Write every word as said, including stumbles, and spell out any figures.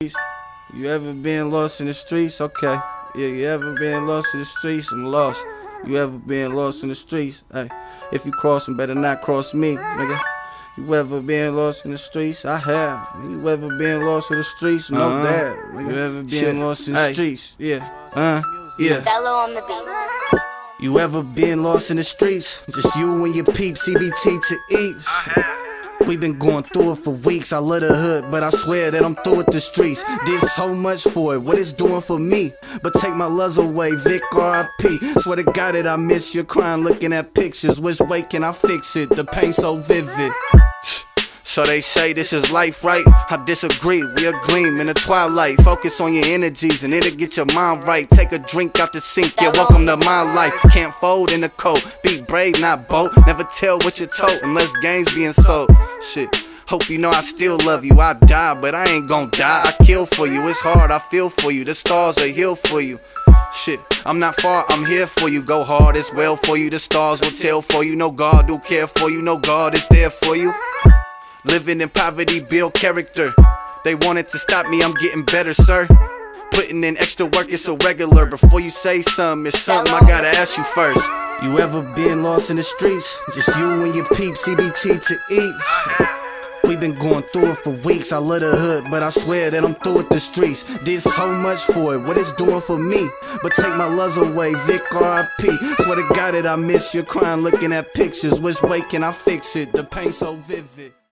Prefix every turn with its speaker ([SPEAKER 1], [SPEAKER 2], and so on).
[SPEAKER 1] streets? You ever been lost in the streets? Okay. Yeah, you ever been lost in the streets? I'm lost. You ever been lost in the streets? Hey, if you crossing, better not cross me, nigga. You ever been lost in the streets? I have. You ever been lost in the streets? No
[SPEAKER 2] uh-huh.
[SPEAKER 1] doubt. Nigga.
[SPEAKER 2] You ever been
[SPEAKER 1] Shit.
[SPEAKER 2] lost in the
[SPEAKER 1] Hey.
[SPEAKER 2] streets?
[SPEAKER 1] Yeah. Uh, yeah.
[SPEAKER 3] Bello on the beat.
[SPEAKER 1] You ever been lost in the streets? Just you and your peeps, C B T to eat. We been going through it for weeks. I love the hood, but I swear that I'm through with the streets. Did so much for it, what it's doing for me. But take my loves away, Vic R I P Swear to God that I miss your crying, looking at pictures. Which way can I fix it? The pain so vivid. So they say this is life, right? I disagree, we a gleam in the twilight. Focus on your energies and it'll get your mind right. Take a drink out the sink, yeah, welcome to my life. Can't fold in the coat, be brave, not bold. Never tell what you're told unless game's being sold. Shit, hope you know I still love you. I die, but I ain't gon' die, I kill for you. It's hard, I feel for you, the stars are here for you. Shit, I'm not far, I'm here for you. Go hard, it's well for you, the stars will tell for you. No God do care for you, no God is there for you. Living in poverty, build character. They wanted to stop me, I'm getting better, sir. Putting in extra work, it's so regular. Before you say something, it's something I gotta ask you first. You ever been lost in the streets? Just you and your peeps, C B T to eat. We been going through it for weeks. I love the hood, but I swear that I'm through with the streets. Did so much for it, what it's doing for me. But take my loves away, Vic R I P Swear to God that I miss your crying, looking at pictures. Which way can I fix it? The pain so vivid.